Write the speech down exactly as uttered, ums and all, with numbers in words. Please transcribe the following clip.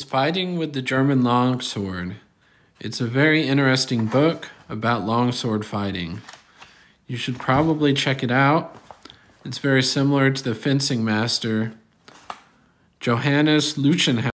Fighting with the German Longsword. It's a very interesting book about longsword fighting. You should probably check it out. It's very similar to the fencing master Johannes Luchenhausen.